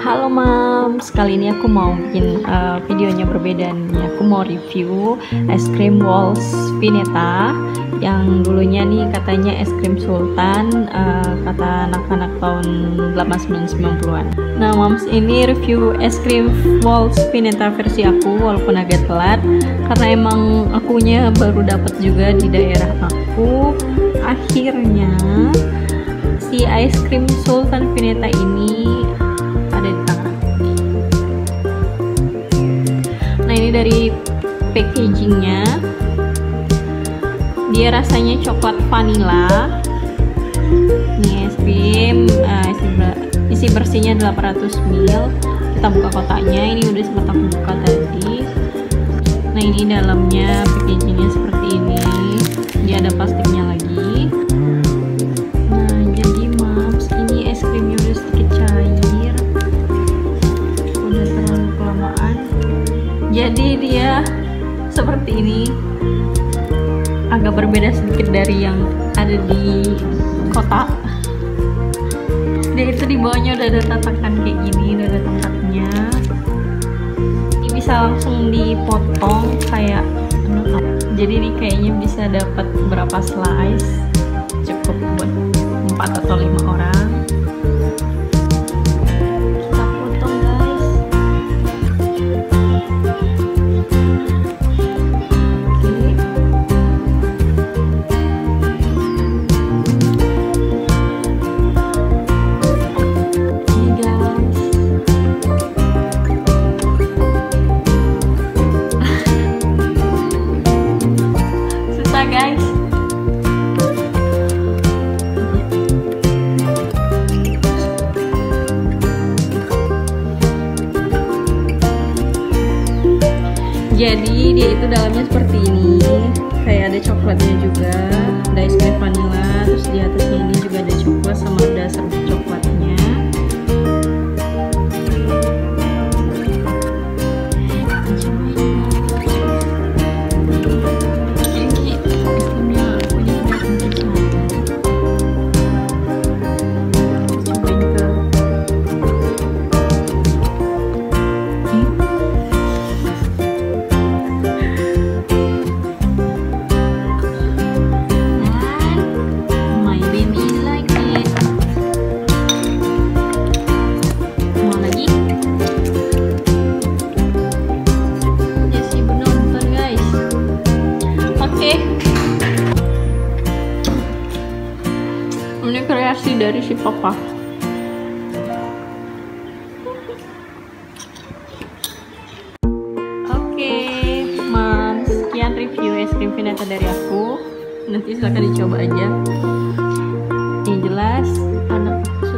Halo Mams, kali ini aku mau bikin videonya berbeda nih. Aku mau review es krim Walls Pineta yang dulunya nih katanya es krim Sultan, kata anak-anak tahun 8990-an. Nah Mams, ini review es krim Walls Pineta versi aku walaupun agak telat karena emang akunya baru dapat juga di daerah aku. Akhirnya si es krim Sultan Pineta ini ada di tangan. Nah ini dari packagingnya, dia rasanya coklat vanilla. Ini es krim, isi bersihnya 800 ml. Kita buka kotaknya, ini udah sempat aku buka tadi. Nah ini dalamnya packagingnya seperti ini, dia ada plastiknya lagi. Nah jadi Mams, ini es krimnya udah sedikit cair, udah terlalu kelamaan, jadi dia seperti ini, agak berbeda sedikit dari yang ada di kotak. Dia itu di bawahnya udah ada tatakan kayak gini, udah ada tempatnya. Ini bisa langsung dipotong kayak jadi ini kayaknya bisa dapat berapa slice, cukup buat 4 atau 5 orang. Kita potong guys. Oke. Ini guys. Susah guys. Jadi dia itu dalamnya seperti ini, kayak ada coklatnya juga, ada es krim vanilla, terus di atasnya ini juga ada coklat sama ada serbuk coklatnya. Ini es krimnya punya kelihatan kecil. Cobain ke ini kreasi dari si papa. Oke, Mams, sekian review es krim Pineta dari aku. Nanti silahkan dicoba aja. Yang jelas anak